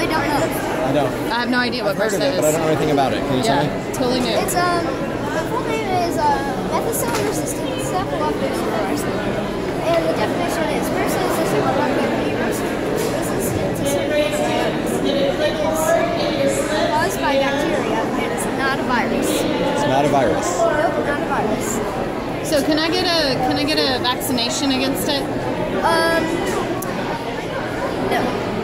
I don't know. I don't. I have no idea what I've heard of MRSA it, but I is. don't know anything about it. Can you tell me? Totally new. It's the full name is methicillin-resistant staphylococcus aureus. And the definition is MRSA is a staphylococcus resistant to certain antibiotics. It is caused by bacteria and it's not a virus. It's not a virus. Nope, not a virus. So can I get a vaccination against it? No.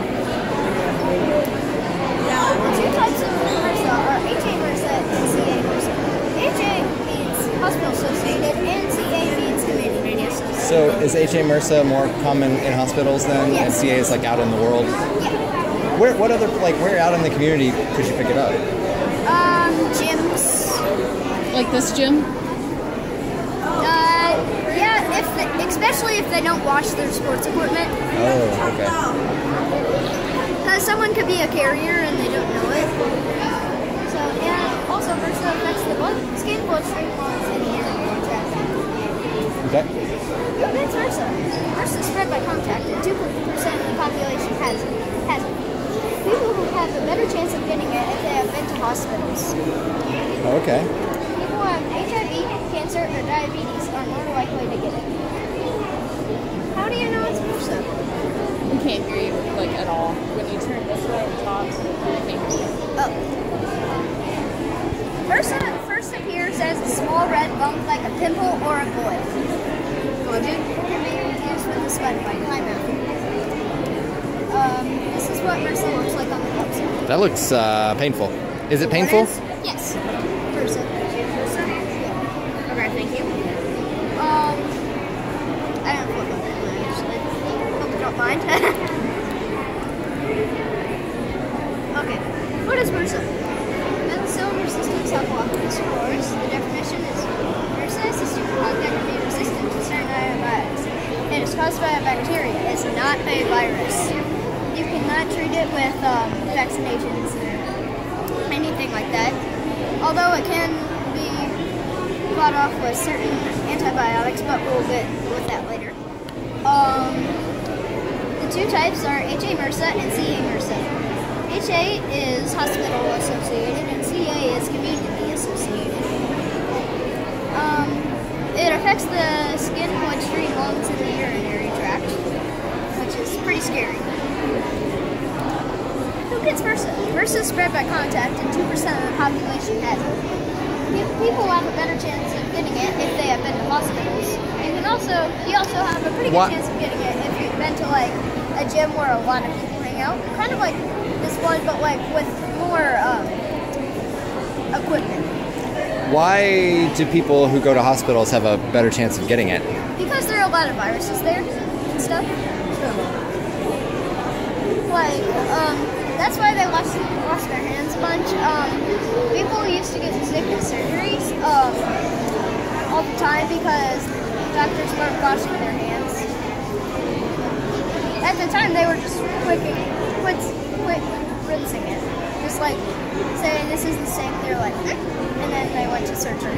Now, the two types of MRSA are HA MRSA and CA MRSA. HA means hospital associated and CA means community associated. So is HA MRSA more common in hospitals then, and Yes. CA is like out in the world? Yeah. Where out in the community could you pick it up? Gyms. Like this gym? Yeah, especially if they don't wash their sports equipment. Oh, okay. Because someone could be a carrier and they don't know it. So, and also MRSA affects the skin, bloodstream, lungs, and the airway tract. Okay. That's MRSA. MRSA is spread by contact, and 2% of the population has it. People who have a better chance of getting it if they have been to hospitals. Okay. People who have HIV, cancer, or diabetes are more likely to get it. How do you know it's MRSA? We can't hear you like at all. When you turn this way and talk, we can't hear you. Oh. MRSA first appears as a small red bump like a pimple or a boil. It can be confused with a spot behind mouth. This is what MRSA looks like on the outside. That looks painful. Is it painful? Yes. MRSA. Yeah. Okay, thank you. I don't know what about that actually. Hope you don't mind. Okay. What is MRSA? Methicillin-resistant staphylococcus aureus. The definition is MRSA is a superbug that can be resistant to certain antibiotics. It is caused by a bacteria. It's not a virus. You cannot treat it with vaccinations or anything like that. Although it can be fought off with certain antibiotics, but we'll get with that later. The two types are HA MRSA and CA MRSA. HA is hospital associated and CA is community associated. It affects the skin, bloodstream, lungs, and the urinary tract, which is pretty scary. Who gets MRSA? MRSA is spread by contact and 2% of the population has it. People have a better chance of getting it if they have been to hospitals. You also have a pretty good chance of getting it if you've been to like a gym where a lot of people hang out. Kind of like this one, but like with more equipment. Why do people who go to hospitals have a better chance of getting it? Because there are a lot of viruses there and stuff. Like, that's why they wash their hands a bunch. People used to get sick in surgeries all the time because doctors weren't washing their hands. At the time, they were just quick rinsing it. Just like saying this is the same. They're like, and then they went to surgery.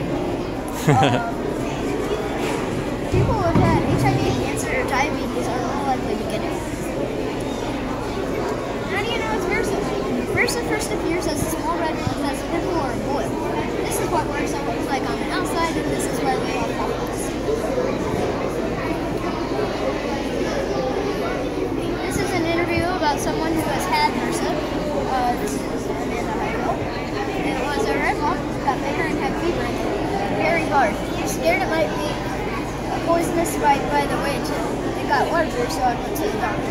People who have had HIV, cancer, or diabetes are more likely to get it. How do you know it's MRSA? MRSA first appears as a small red bump that's a pimple or a boil. This is what MRSA looks like on the outside, and this is where we all problems. This is an interview about someone who has had MRSA. This is Amanda Heigl. It was a red bump, got bigger and had fever in it. Very hard. You're scared it might be a poisonous bite by the way it got larger, so I went to the doctor.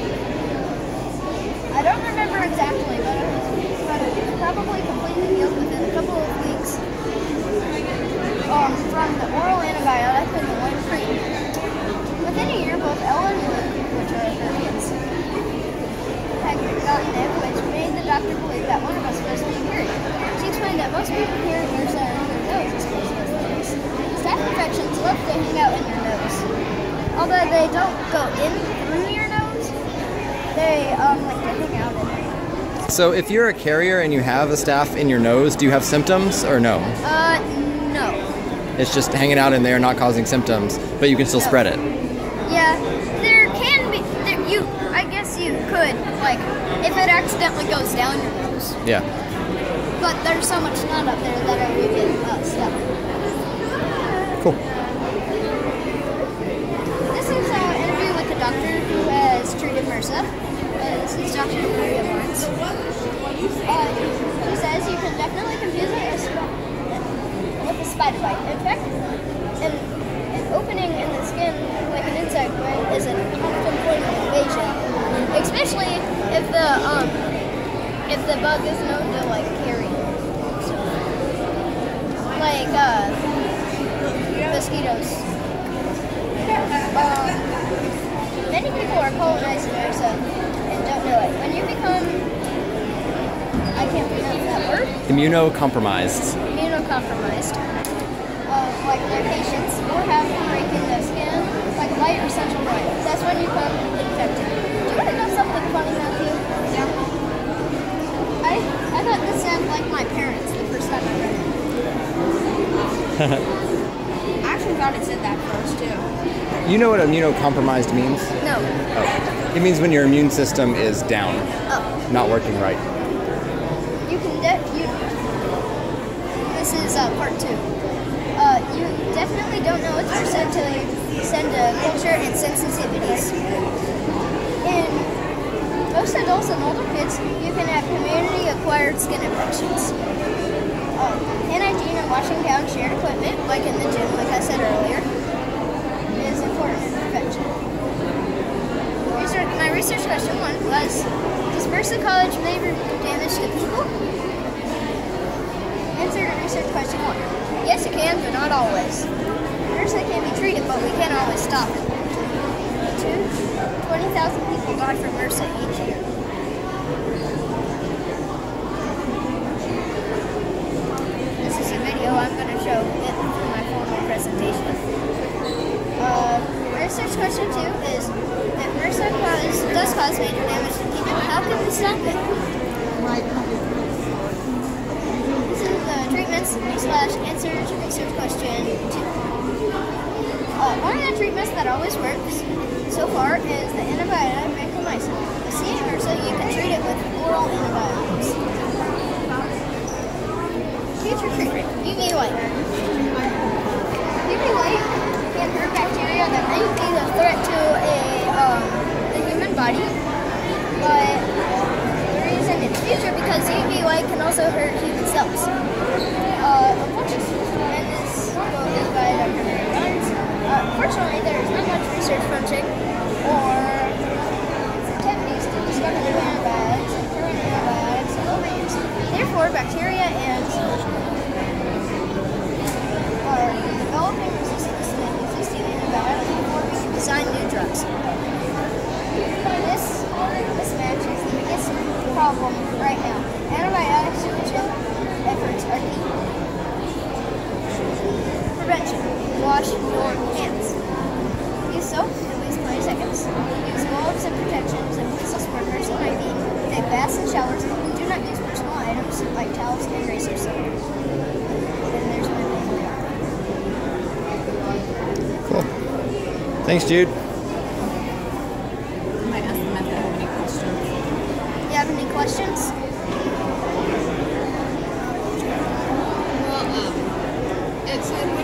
I don't remember exactly, but it was probably completely healed within a couple of weeks from the oral antibiotic and the one cream. Within a year, both Ella and Luke, which are her kids, had gotten it, which made the doctor believe that one of us was being cured. She explained that most people carry MRSA in their nose as close as things. Staph infections love to hang out in your nose. Although they don't go in through your nose, they like to hang out in it. So if you're a carrier and you have a staph in your nose, do you have symptoms or no? No. It's just hanging out in there, not causing symptoms, but you can still spread it. Yeah, there can be. I guess you could like if it accidentally goes down your nose. Yeah. But there's so much snot up there that I would get stuck. Cool. This is an interview with a doctor who has treated MRSA. This is Dr. Maria Barnes. She says you can definitely confuse it with a spider bite. In fact, an opening in the skin, like an insect bite, is an often point of invasion, especially if the bug is known to like carry stuff. Like mosquitoes. Many people are colonized in MRSA and don't know it. When you become, I can't pronounce that word. Immunocompromised. Immunocompromised. Like my patients will have a break in the skin, like light or central light. That's when you become infected. Do you want to know something funny, Matthew? Yeah. I thought this sounded like my parents the first time I read it. I actually thought it said that first too. You know what immunocompromised means? No. Oh. It means when your immune system is down, not working right. You can this is part 2. You definitely don't know it's MRSA until you send a culture and sensitivities. In most adults and older kids, you can have community-acquired skin infections. Hygiene and washing down shared equipment, like in the gym, like I said earlier, is important in prevention. My research question 1 was, does MRSA cause major damage to people? Answer to research question 1. Yes, it can, but not always. MRSA can be treated, but we can't always stop it. 2. 20,000 people die from MRSA each year. This is a video I'm going to show it for my formal presentation. Research question 2 is, if MRSA does cause major damage to people, how can we stop it? This is the treatments / answer to research question 2. One of the treatments that always works so far is the antibiotic vancomycin. With MRSA, you can treat it with oral antibiotics. Future treatment, UV light. UV light can hurt bacteria that may be a threat to the human body, but the reason it's future because UV light can also hurt human cells. And this quote is by Dr. Mary Barnes. Fortunately, there is not much research funding or activities to discover new antibiotics and current antibiotics are overused. Therefore, bacteria and are developing resistance to existing antibiotics before we can design new drugs. This mismatch is the biggest problem right now. Antibiotic solution efforts are key. Prevention. Wash your hands. Use soap at least 20 seconds. Use gloves and protections and whistles for personal hygiene. Take baths and showers and do not use personal items like towels and razors. And there's my family. Cool. Thanks, Jude. I might ask them if they have any questions. You have any questions? Well, it said